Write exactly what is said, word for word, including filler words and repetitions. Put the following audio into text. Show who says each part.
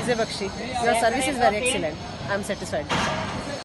Speaker 1: Bakshi. Your service is very excellent. I am satisfied.